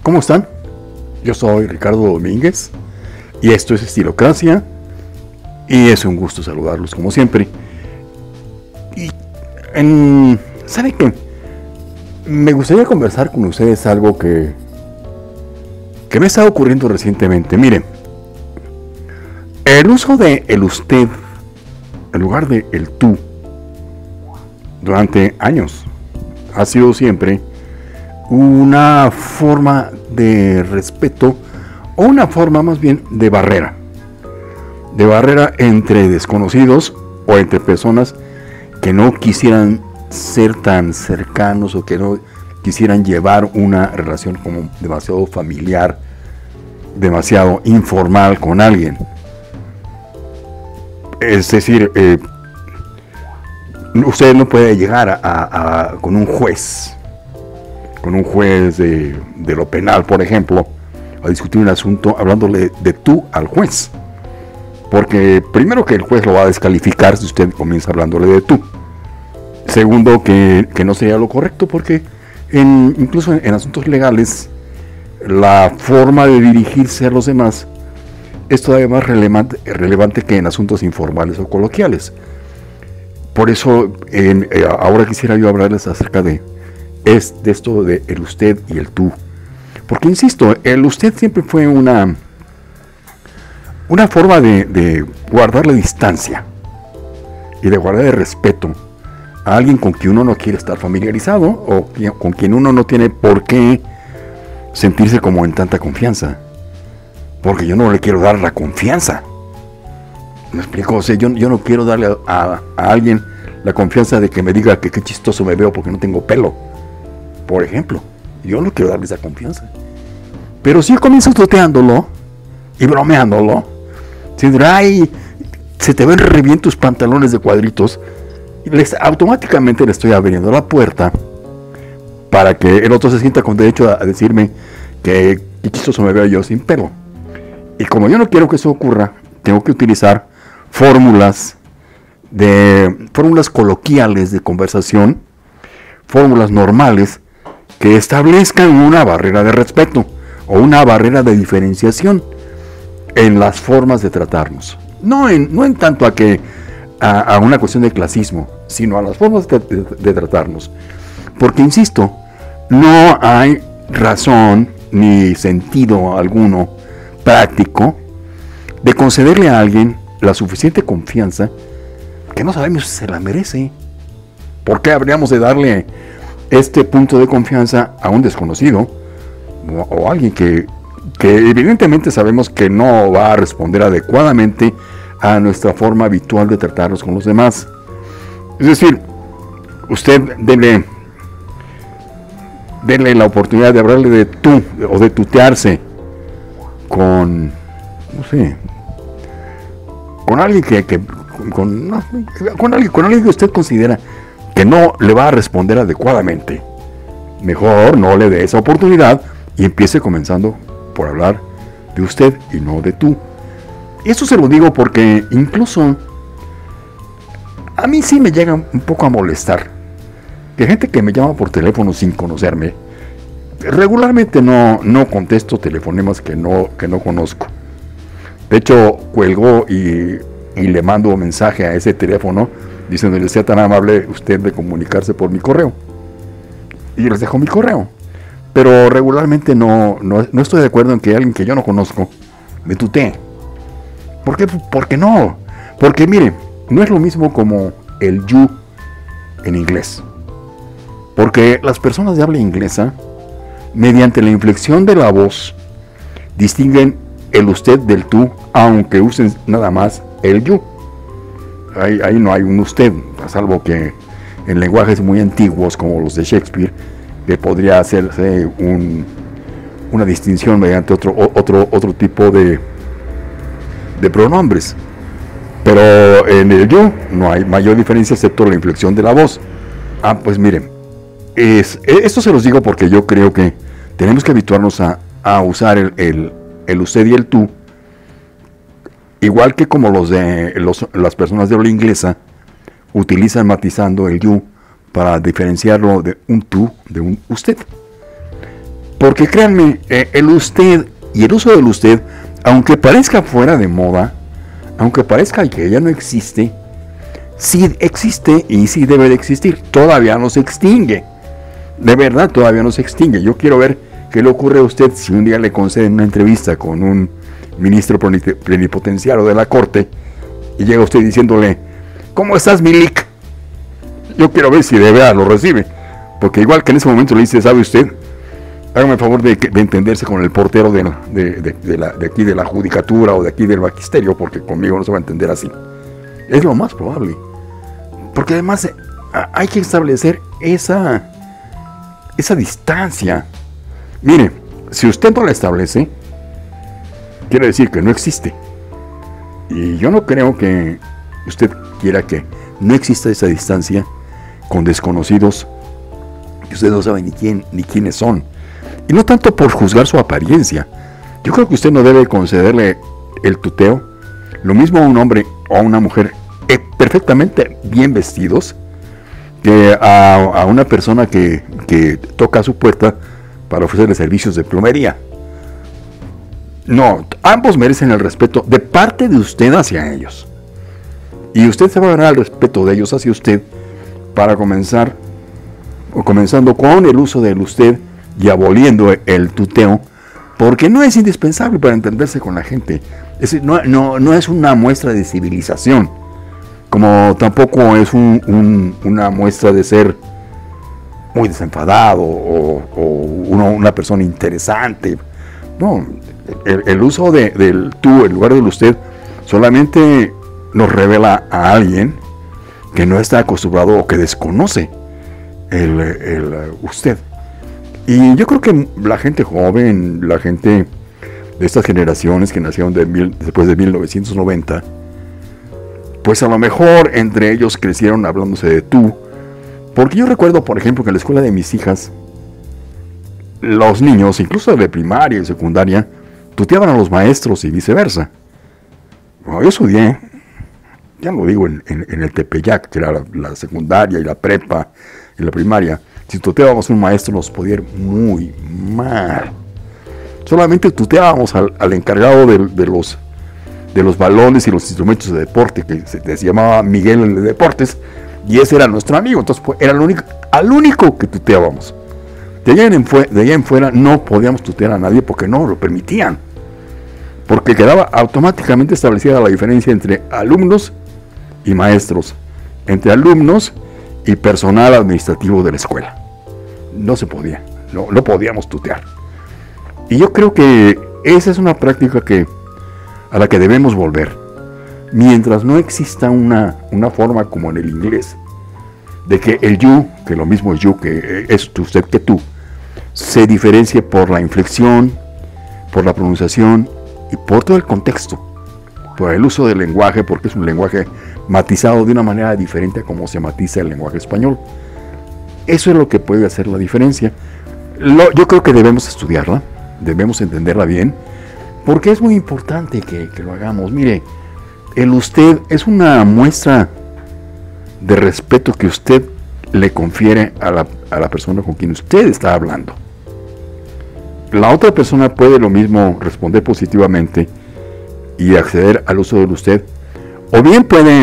¿Cómo están? Yo soy Ricardo Domínguez y esto es Estilocracia y es un gusto saludarlos como siempre. Y ¿saben qué? Me gustaría conversar con ustedes algo que me ha estado ocurriendo recientemente. Miren, el uso de el usted en lugar de el tú durante años ha sido siempre una forma de respeto, o una forma más bien de barrera entre desconocidos o entre personas que no quisieran ser tan cercanos o que no quisieran llevar una relación como demasiado familiar, demasiado informal con alguien. Es decir, usted no puede llegar con un juez de lo penal, por ejemplo, a discutir un asunto hablándole de tú al juez, porque primero que el juez lo va a descalificar si usted comienza hablándole de tú. Segundo, que no sería lo correcto, porque incluso en asuntos legales la forma de dirigirse a los demás es todavía más relevante que en asuntos informales o coloquiales. Por eso ahora quisiera yo hablarles acerca de esto de el usted y el tú, porque insisto, el usted siempre fue una forma de guardar la distancia y de guardar el respeto a alguien con quien uno no quiere estar familiarizado o con quien uno no tiene por qué sentirse como en tanta confianza, porque yo no le quiero dar la confianza. ¿Me explico? O sea, yo no quiero darle a alguien la confianza de que me diga que qué chistoso me veo porque no tengo pelo, por ejemplo. Yo no quiero darle esa confianza. Pero si yo comienzo tuteándolo y bromeándolo, diciendo, ay, se te ven re bien tus pantalones de cuadritos, automáticamente le estoy abriendo la puerta para que el otro se sienta con derecho a decirme que qué chistoso me veo yo sin pelo. Y como yo no quiero que eso ocurra, tengo que utilizar fórmulas coloquiales de conversación, fórmulas normales que establezcan una barrera de respeto o una barrera de diferenciación en las formas de tratarnos. No en tanto a una cuestión de clasismo, sino a las formas de tratarnos. Porque, insisto, no hay razón ni sentido alguno práctico de concederle a alguien la suficiente confianza que no sabemos si se la merece. ¿Por qué habríamos de darle este punto de confianza a un desconocido o a alguien que evidentemente sabemos que no va a responder adecuadamente a nuestra forma habitual de tratarnos con los demás? Es decir, usted dele la oportunidad de hablarle de tú o de tutearse con, no sé, con alguien con alguien que usted considera que no le va a responder adecuadamente. Mejor no le dé esa oportunidad y empiece comenzando por hablar de usted y no de tú. Eso se lo digo porque incluso a mí sí me llega un poco a molestar que gente que me llama por teléfono sin conocerme. Regularmente no contesto telefonemas que no conozco. De hecho, cuelgo y le mando un mensaje a ese teléfono diciéndole, sea tan amable usted de comunicarse por mi correo. Y les dejo mi correo. Pero regularmente no estoy de acuerdo en que alguien que yo no conozco me tutee. ¿Por qué? Porque no. Porque mire, no es lo mismo como el you en inglés. Porque las personas de habla inglesa, mediante la inflexión de la voz, distinguen el usted del tú, aunque usen nada más el you. Ahí no hay un usted, salvo que en lenguajes muy antiguos como los de Shakespeare, que podría hacerse una distinción mediante otro tipo de pronombres. Pero en el yo no hay mayor diferencia excepto la inflexión de la voz. Pues miren, esto se los digo porque yo creo que tenemos que habituarnos a usar el usted y el tú, igual que como las personas de habla inglesa utilizan matizando el you para diferenciarlo de un tú de un usted. Porque créanme, el usted y el uso del usted, aunque parezca fuera de moda, aunque parezca que ya no existe, sí existe y sí debe de existir. Todavía no se extingue. De verdad, todavía no se extingue. Yo quiero ver qué le ocurre a usted si un día le conceden una entrevista con un ministro plenipotenciario de la corte y llega usted diciéndole: ¿cómo estás, Milik? Yo quiero ver si de verdad lo recibe. Porque igual que en ese momento le dice: ¿sabe usted? Hágame el favor de entenderse con el portero de aquí de la judicatura o de aquí del magisterio, porque conmigo no se va a entender así. Es lo más probable. Porque además hay que establecer esa distancia. Mire, si usted no la establece, quiere decir que no existe. Y yo no creo que usted quiera que no exista esa distancia con desconocidos que usted no sabe ni quiénes son. Y no tanto por juzgar su apariencia. Yo creo que usted no debe concederle el tuteo, lo mismo a un hombre o a una mujer perfectamente bien vestidos, que a una persona que toca a su puerta para ofrecerle servicios de plomería. No, ambos merecen el respeto de parte de usted hacia ellos. Y usted se va a ganar el respeto de ellos hacia usted para comenzando con el uso del usted y aboliendo el tuteo, porque no es indispensable para entenderse con la gente. No es una muestra de civilización, como tampoco es una muestra de ser muy desenfadado o una persona interesante. No, el uso del tú en lugar del usted solamente nos revela a alguien que no está acostumbrado o que desconoce el usted. Y yo creo que la gente joven, la gente de estas generaciones que nacieron después de 1990, pues a lo mejor entre ellos crecieron hablándose de tú. Porque yo recuerdo, por ejemplo, que en la escuela de mis hijas, los niños, incluso de primaria y secundaria, tuteaban a los maestros y viceversa. Bueno, yo estudié, ya lo digo, en el Tepeyac, que era la secundaria y la prepa y la primaria. Si tuteábamos a un maestro nos podía ir muy mal. Solamente tuteábamos al encargado de los balones y los instrumentos de deporte, que se llamaba Miguel el de Deportes, y ese era nuestro amigo. Entonces era al único que tuteábamos. De allá en fuera no podíamos tutear a nadie porque no lo permitían. Porque quedaba automáticamente establecida la diferencia entre alumnos y maestros, entre alumnos y personal administrativo de la escuela. No se podía, no podíamos tutear. Y yo creo que esa es una práctica a la que debemos volver. Mientras no exista una forma como en el inglés, de que el you, que lo mismo es you, que es usted que tú, se diferencie por la inflexión, por la pronunciación y por todo el contexto, por el uso del lenguaje, porque es un lenguaje matizado de una manera diferente a como se matiza el lenguaje español. Eso es lo que puede hacer la diferencia. Yo creo que debemos estudiarla, debemos entenderla bien, porque es muy importante que lo hagamos. Mire, el usted es una muestra de respeto que usted le confiere a la persona con quien usted está hablando. La otra persona puede lo mismo responder positivamente y acceder al uso del usted, o bien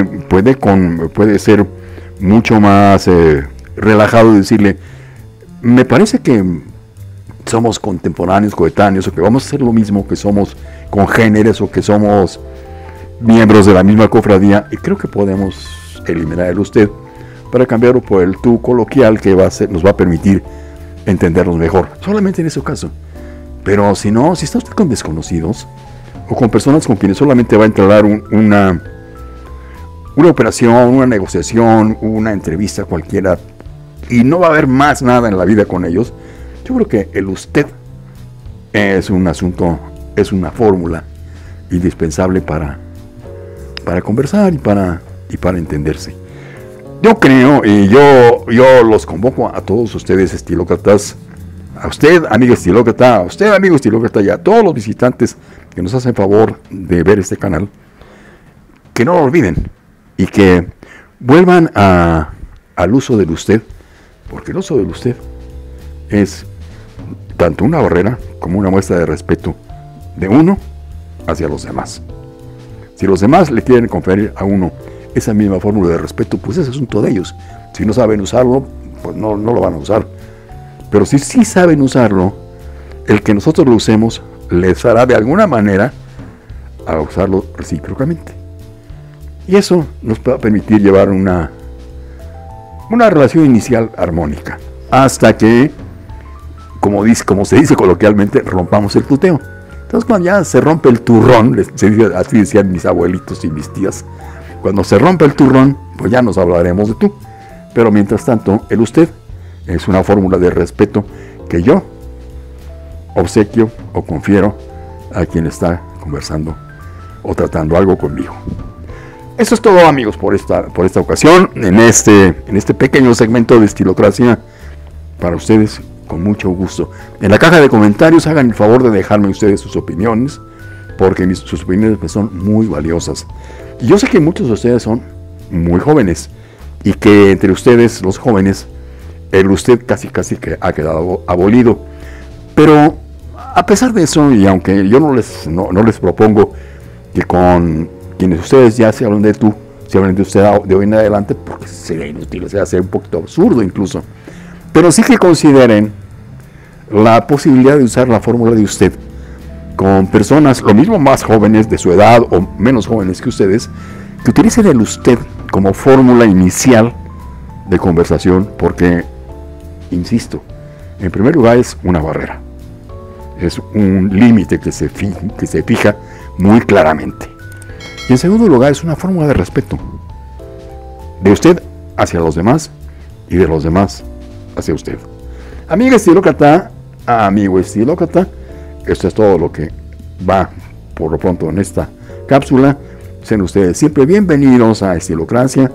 puede ser mucho más relajado y decirle: me parece que somos contemporáneos, coetáneos, o que vamos a hacer lo mismo, que somos congéneres o que somos miembros de la misma cofradía, y creo que podemos eliminar el usted para cambiarlo por el tú coloquial, que nos va a permitir entendernos mejor, solamente en ese caso. Pero si no, si está usted con desconocidos o con personas con quienes solamente va a entablar una operación, una negociación, una entrevista cualquiera, y no va a haber más nada en la vida con ellos, yo creo que el usted es un asunto, es una fórmula indispensable para conversar y para entenderse. Yo creo, y yo los convoco a todos ustedes estilócratas, a usted, amigo estilócrata, a usted, amigo estilócrata, y a todos los visitantes que nos hacen favor de ver este canal, que no lo olviden y que vuelvan al uso del usted, porque el uso del usted es tanto una barrera como una muestra de respeto de uno hacia los demás. Si los demás le quieren conferir a uno esa misma fórmula de respeto, pues es asunto de ellos. Si no saben usarlo, pues no lo van a usar. Pero si sí saben usarlo, el que nosotros lo usemos les hará de alguna manera a usarlo recíprocamente. Y eso nos va a permitir llevar una relación inicial armónica, hasta que, como se dice coloquialmente, rompamos el tuteo. Entonces, cuando ya se rompe el turrón, así decían mis abuelitos y mis tías, cuando se rompe el turrón, pues ya nos hablaremos de tú. Pero mientras tanto, el usted es una fórmula de respeto que yo obsequio o confiero a quien está conversando o tratando algo conmigo. Eso es todo, amigos, por esta ocasión, en este pequeño segmento de Estilocracia para ustedes, con mucho gusto. En la caja de comentarios hagan el favor de dejarme ustedes sus opiniones, porque sus opiniones me son muy valiosas. Y yo sé que muchos de ustedes son muy jóvenes, y que entre ustedes, los jóvenes, el usted casi que ha quedado abolido. Pero a pesar de eso, y aunque yo no les propongo que con quienes ustedes ya se hablan de tú, se hablan de usted de hoy en adelante, porque sería inútil, o sea, sería un poquito absurdo incluso, pero sí que consideren la posibilidad de usar la fórmula de usted con personas, lo mismo más jóvenes de su edad o menos jóvenes que ustedes, que utilicen el usted como fórmula inicial de conversación, porque, insisto, en primer lugar es una barrera, es un límite que se fija muy claramente. Y en segundo lugar es una fórmula de respeto, de usted hacia los demás y de los demás hacia usted. Amiga estilócrata, amigo estilócrata, esto es todo lo que va por lo pronto en esta cápsula. Sean ustedes siempre bienvenidos a Estilocracia,